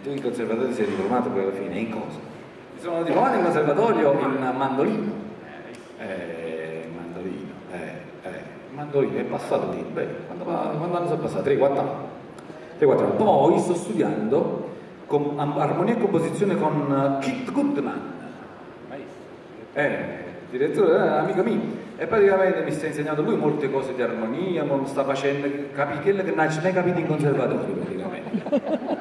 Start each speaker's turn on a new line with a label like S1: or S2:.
S1: tu in conservatorio sei diplomato poi alla fine, in cosa? Mi sono diplomato in conservatorio in mandolino. Mandolino, è passato lì, quando anni sono passati? 3-4 anni. 3-4 anni. Poi sto studiando armonia e composizione con Keith Goodman. Direttore, amico mio. E praticamente mi sta insegnando lui molte cose di armonia, mi sta facendo capire quello che non hai mai capito in conservatorio praticamente.